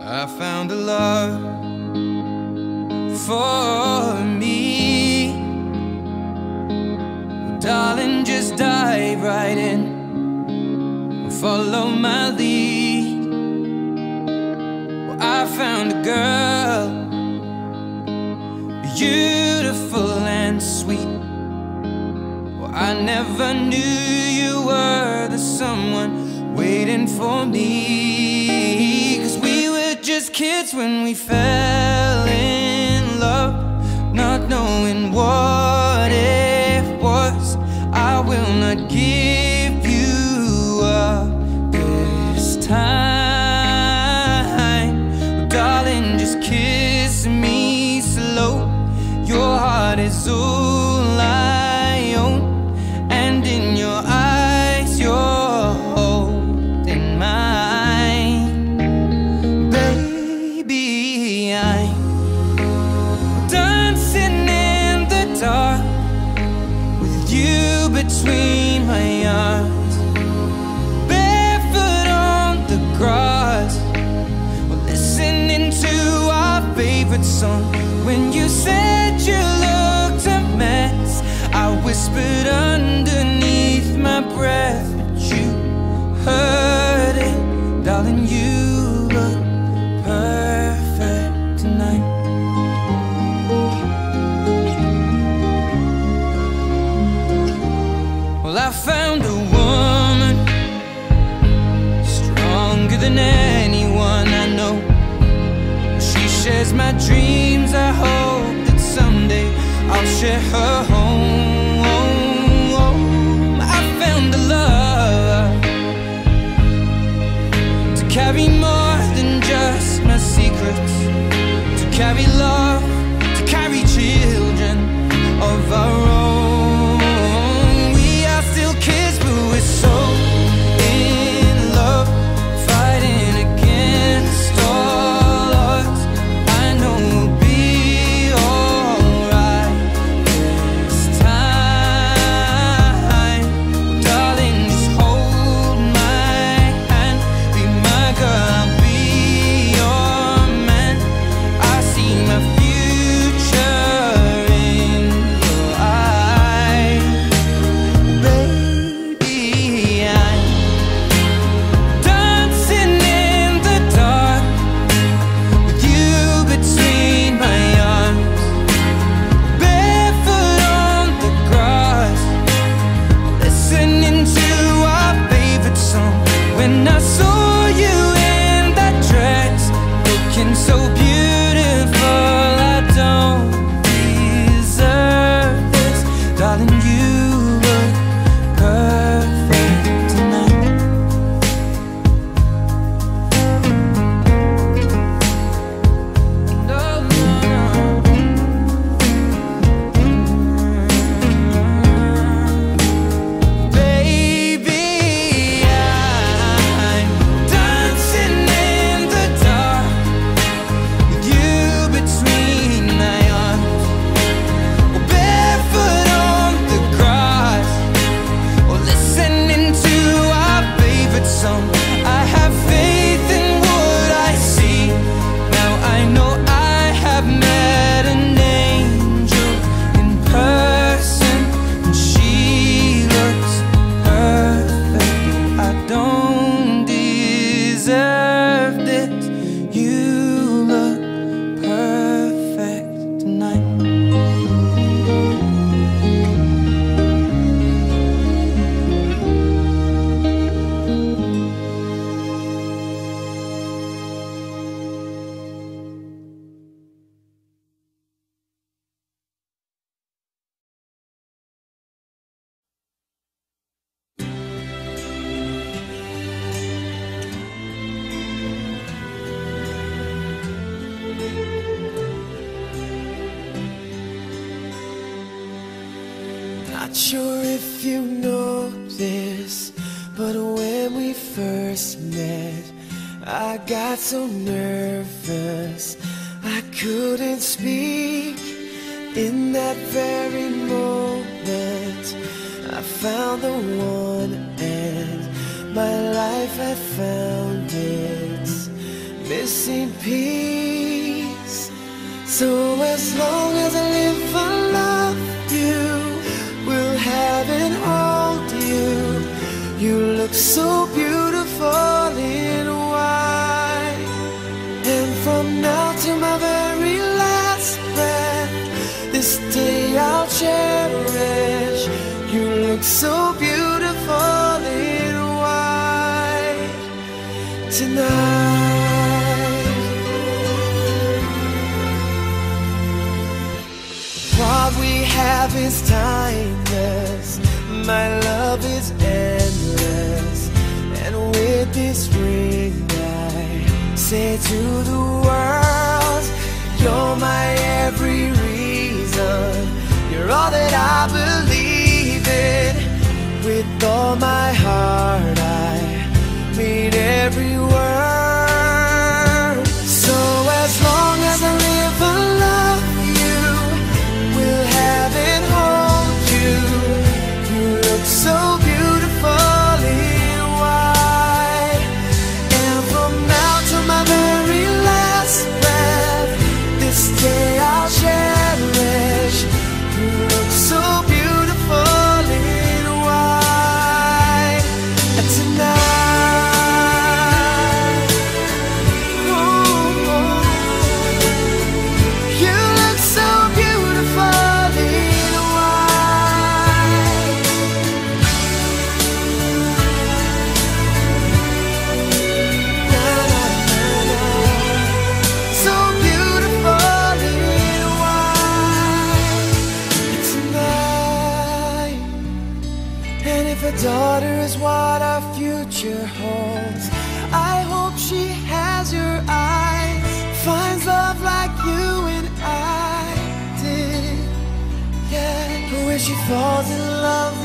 I found a love for me. Well, darling, just dive right in and follow my lead. Well, I found a girl, beautiful and sweet. Well, I never knew you were the someone waiting for me. 'Cause we were just kids when we fell in love, not knowing what it was. I will not give you up this time. Darling, just kiss me slow. Your heart is all I own, and in your eyes you're holding mine. Baby, I'm dancing in the dark with you between my arms, barefoot on the grass. We're listening to our favorite song. When you said you looked a mess, I whispered underneath my breath, but you heard it. Darling, you look perfect tonight. Well, I found a woman stronger than anyone I know. She shares my dreams. I hope that someday I'll share her home. I found a love to carry more than just my secrets, to carry love, to carry children of our own. We are still kids, but we're so in love, fighting against all odds. I know we'll be alright this time. Darling, just hold my hand, be my girl, I'll be your man. I see my future in your eyes. Baby, I'm dancing in the dark with you between my arms, barefoot on the grass, listening to our favorite song. When I saw you in that dress, looking so beautiful, I don't deserve this. Darling, you look perfect tonight. No, no, no. Baby, I'm dancing in the dark with you between my arms, or barefoot on the grass, or listening to our favorite song. I have faith in what I see. Now I know I have met an angel in person, and she looks perfect. I don't deserve this. You look perfect tonight. Not sure if you know this, but when we first met, I got so nervous I couldn't speak. In that very moment, I found the one, and my life had found its missing piece. So as long as I live, I love you, will have and hold you. You look so beautiful in white. And from now to my very last breath, this day I'll cherish. You look so beautiful in white tonight. What we have is timeless, my love is endless. And with this ring I say to the world, you're my every reason. You're all that I believe in. With all my heart I mean every word. So as long as I live, I love you, will have and hold you. You look so beautiful in white. And from now to my very last breath, this day I'll cherish. You look so beautiful in white tonight. Daughter is what our future holds. I hope she has your eyes, finds love like you and I did. Yeah, when she falls in love